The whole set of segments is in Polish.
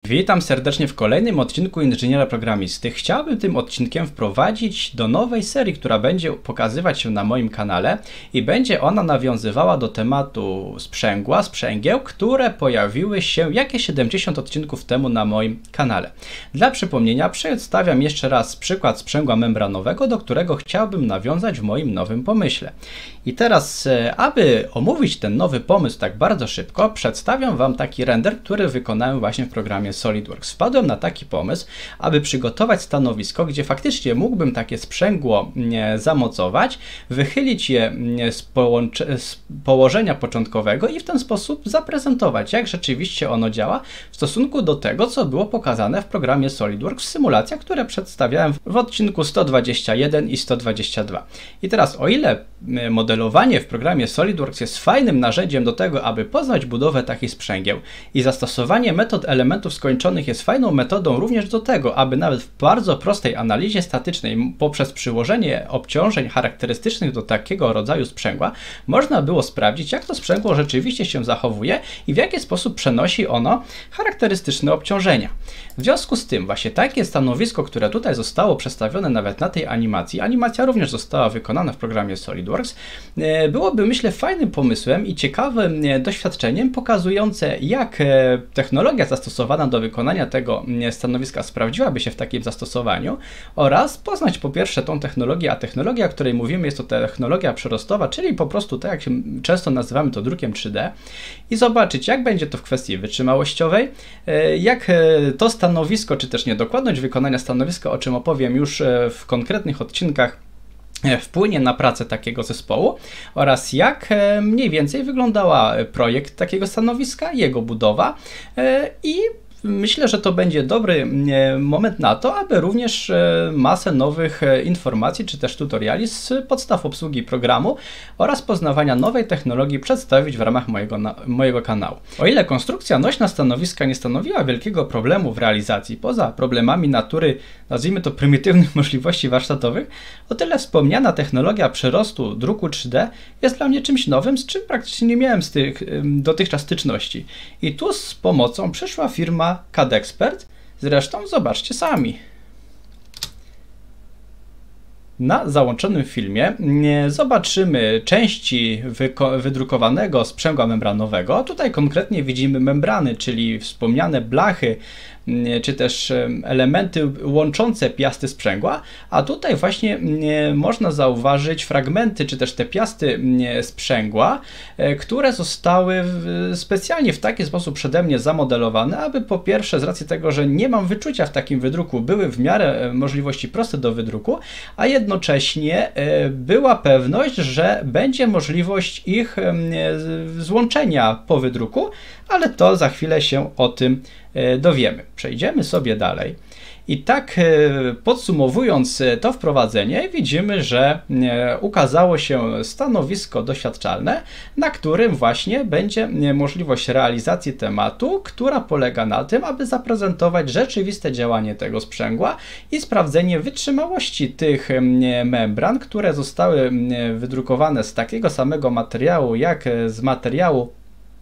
Witam serdecznie w kolejnym odcinku Inżyniera Programisty. Chciałbym tym odcinkiem wprowadzić do nowej serii, która będzie pokazywać się na moim kanale i będzie ona nawiązywała do tematu sprzęgieł, które pojawiły się jakieś 70 odcinków temu na moim kanale. Dla przypomnienia przedstawiam jeszcze raz przykład sprzęgła membranowego, do którego chciałbym nawiązać w moim nowym pomyśle. I teraz, aby omówić ten nowy pomysł tak bardzo szybko, przedstawiam Wam taki render, który wykonałem właśnie w programie SolidWorks. Wpadłem na taki pomysł, aby przygotować stanowisko, gdzie faktycznie mógłbym takie sprzęgło zamocować, wychylić je z położenia początkowego i w ten sposób zaprezentować, jak rzeczywiście ono działa w stosunku do tego, co było pokazane w programie SolidWorks w symulacjach, które przedstawiałem w odcinku 121 i 122. I teraz, o ile modelowanie w programie SolidWorks jest fajnym narzędziem do tego, aby poznać budowę takich sprzęgieł i zastosowanie metod elementów skończonych jest fajną metodą również do tego, aby nawet w bardzo prostej analizie statycznej poprzez przyłożenie obciążeń charakterystycznych do takiego rodzaju sprzęgła można było sprawdzić, jak to sprzęgło rzeczywiście się zachowuje i w jaki sposób przenosi ono charakterystyczne obciążenia. W związku z tym właśnie takie stanowisko, które tutaj zostało przedstawione nawet na tej animacji, animacja również została wykonana w programie SolidWorks, byłoby, myślę, fajnym pomysłem i ciekawym doświadczeniem pokazujące, jak technologia zastosowana do wykonania tego stanowiska sprawdziłaby się w takim zastosowaniu oraz poznać po pierwsze tą technologię, a technologia, o której mówimy, jest to technologia przyrostowa, czyli po prostu tak, jak się często nazywamy to drukiem 3D i zobaczyć, jak będzie to w kwestii wytrzymałościowej, jak to stanowisko, czy też niedokładność wykonania stanowiska, o czym opowiem już w konkretnych odcinkach, wpłynie na pracę takiego zespołu oraz jak mniej więcej wyglądała projekt takiego stanowiska, jego budowa i myślę, że to będzie dobry moment na to, aby również masę nowych informacji czy też tutoriali z podstaw obsługi programu oraz poznawania nowej technologii przedstawić w ramach mojego kanału. O ile konstrukcja nośna stanowiska nie stanowiła wielkiego problemu w realizacji, poza problemami natury, nazwijmy to prymitywnych możliwości warsztatowych, o tyle wspomniana technologia przyrostu druku 3D jest dla mnie czymś nowym, z czym praktycznie nie miałem z tych dotychczas styczności. I tu z pomocą przyszła firma CADXpert, zresztą zobaczcie sami. Na załączonym filmie zobaczymy części wydrukowanego sprzęgła membranowego. Tutaj konkretnie widzimy membrany, czyli wspomniane blachy, czy też elementy łączące piasty sprzęgła, a tutaj właśnie można zauważyć fragmenty, czy też te piasty sprzęgła, które zostały specjalnie w taki sposób przede mnie zamodelowane, aby po pierwsze z racji tego, że nie mam wyczucia w takim wydruku, były w miarę możliwości proste do wydruku, a jednocześnie była pewność, że będzie możliwość ich złączenia po wydruku, ale to za chwilę się o tym dowiemy. Przejdziemy sobie dalej. I tak podsumowując to wprowadzenie, widzimy, że ukazało się stanowisko doświadczalne, na którym właśnie będzie możliwość realizacji tematu, która polega na tym, aby zaprezentować rzeczywiste działanie tego sprzęgła i sprawdzenie wytrzymałości tych membran, które zostały wydrukowane z takiego samego materiału, jak z materiału,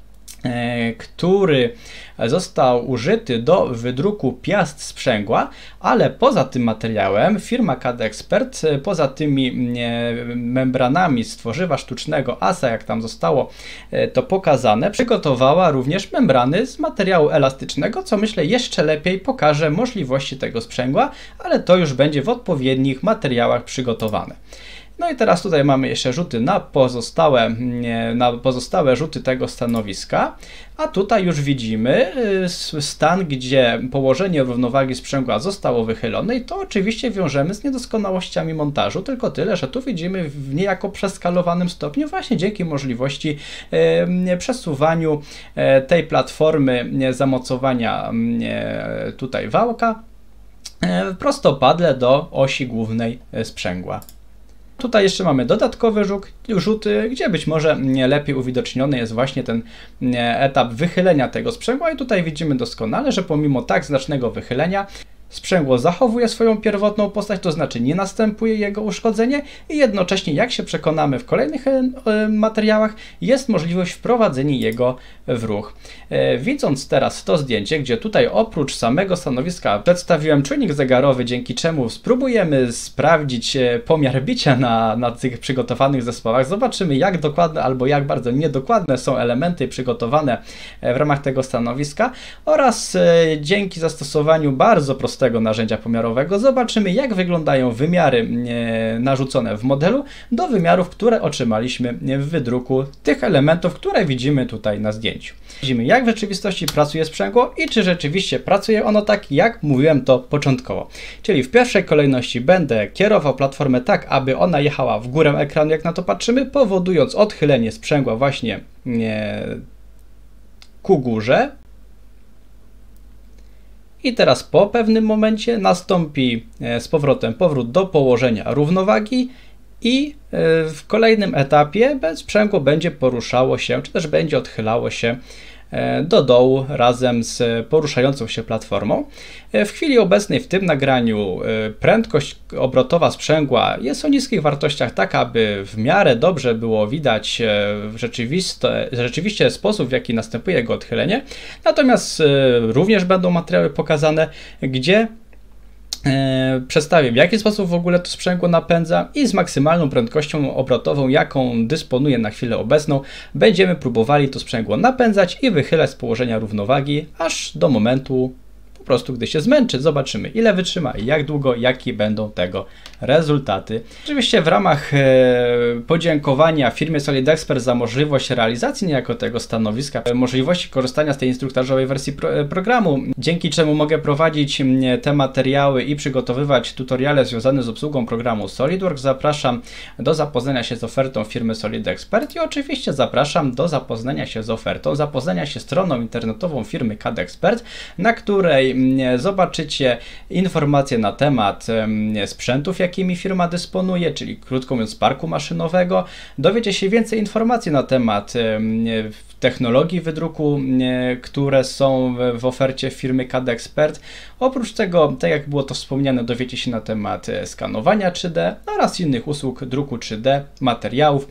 który został użyty do wydruku piast sprzęgła, ale poza tym materiałem firma CADXpert, poza tymi membranami z tworzywa sztucznego ASA, jak tam zostało to pokazane, przygotowała również membrany z materiału elastycznego, co myślę jeszcze lepiej pokaże możliwości tego sprzęgła, ale to już będzie w odpowiednich materiałach przygotowane. No i teraz tutaj mamy jeszcze rzuty na pozostałe rzuty tego stanowiska, a tutaj już widzimy stan, gdzie położenie równowagi sprzęgła zostało wychylone i to oczywiście wiążemy z niedoskonałościami montażu, tylko tyle, że tu widzimy w niejako przeskalowanym stopniu właśnie dzięki możliwości przesuwaniu tej platformy zamocowania tutaj wałka prostopadle do osi głównej sprzęgła. Tutaj jeszcze mamy dodatkowe rzuty, gdzie być może lepiej uwidoczniony jest właśnie ten etap wychylenia tego sprzęgła i tutaj widzimy doskonale, że pomimo tak znacznego wychylenia sprzęgło zachowuje swoją pierwotną postać, to znaczy nie następuje jego uszkodzenie i jednocześnie, jak się przekonamy w kolejnych materiałach, jest możliwość wprowadzenia jego w ruch. Widząc teraz to zdjęcie, gdzie tutaj oprócz samego stanowiska przedstawiłem czujnik zegarowy, dzięki czemu spróbujemy sprawdzić pomiar bicia na tych przygotowanych zespołach, zobaczymy, jak dokładne albo jak bardzo niedokładne są elementy przygotowane w ramach tego stanowiska oraz dzięki zastosowaniu bardzo prostego narzędzia pomiarowego zobaczymy, jak wyglądają wymiary narzucone w modelu do wymiarów, które otrzymaliśmy w wydruku tych elementów, które widzimy tutaj na zdjęciu. Widzimy, jak w rzeczywistości pracuje sprzęgło i czy rzeczywiście pracuje ono tak, jak mówiłem to początkowo. Czyli w pierwszej kolejności będę kierował platformę tak, aby ona jechała w górę ekranu, jak na to patrzymy, powodując odchylenie sprzęgła właśnie ku górze. I teraz po pewnym momencie nastąpi z powrotem powrót do położenia równowagi i w kolejnym etapie sprzęgło będzie poruszało się, czy też będzie odchylało się do dołu razem z poruszającą się platformą. W chwili obecnej w tym nagraniu prędkość obrotowa sprzęgła jest o niskich wartościach, tak aby w miarę dobrze było widać rzeczywiście sposób, w jaki następuje jego odchylenie. Natomiast również będą materiały pokazane, gdzie przedstawię, w jaki sposób w ogóle to sprzęgło napędza i z maksymalną prędkością obrotową, jaką dysponuję na chwilę obecną, będziemy próbowali to sprzęgło napędzać i wychylać z położenia równowagi, aż do momentu po prostu, gdy się zmęczy. Zobaczymy, ile wytrzyma i jak długo, jakie będą tego rezultaty. Oczywiście w ramach podziękowania firmie Solid Expert za możliwość realizacji niejako tego stanowiska, możliwości korzystania z tej instruktażowej wersji programu, dzięki czemu mogę prowadzić te materiały i przygotowywać tutoriale związane z obsługą programu SolidWorks, zapraszam do zapoznania się z ofertą firmy Solid Expert i oczywiście zapraszam do zapoznania się z ofertą, zapoznania się stroną internetową firmy CAD Expert, na której zobaczycie informacje na temat sprzętów, jakimi firma dysponuje, czyli krótko mówiąc parku maszynowego. Dowiecie się więcej informacji na temat technologii wydruku, które są w ofercie firmy CAD Expert. Oprócz tego, tak jak było to wspomniane, dowiecie się na temat skanowania 3D oraz innych usług druku 3D, materiałów,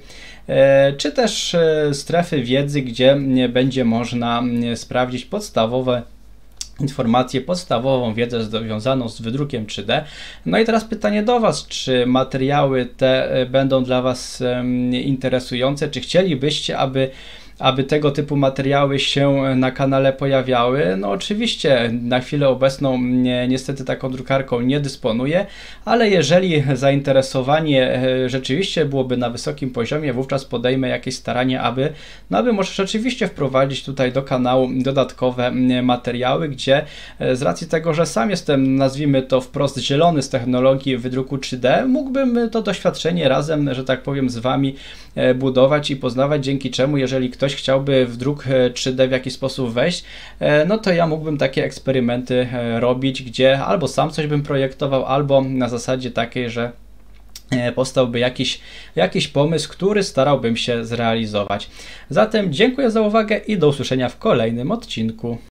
czy też strefy wiedzy, gdzie będzie można sprawdzić podstawowe informacje, podstawową wiedzę związaną z wydrukiem 3D. No i teraz pytanie do Was, czy materiały te będą dla Was interesujące, czy chcielibyście, aby tego typu materiały się na kanale pojawiały? No oczywiście na chwilę obecną niestety taką drukarką nie dysponuję, ale jeżeli zainteresowanie rzeczywiście byłoby na wysokim poziomie, wówczas podejmę jakieś staranie, aby może rzeczywiście wprowadzić tutaj do kanału dodatkowe materiały, gdzie z racji tego, że sam jestem, nazwijmy to wprost, zielony z technologii wydruku 3D, mógłbym to doświadczenie razem, że tak powiem, z Wami budować i poznawać, dzięki czemu, jeżeli ktoś chciałby w druk 3D w jakiś sposób wejść, no to ja mógłbym takie eksperymenty robić, gdzie albo sam coś bym projektował, albo na zasadzie takiej, że powstałby jakiś pomysł, który starałbym się zrealizować. Zatem dziękuję za uwagę i do usłyszenia w kolejnym odcinku.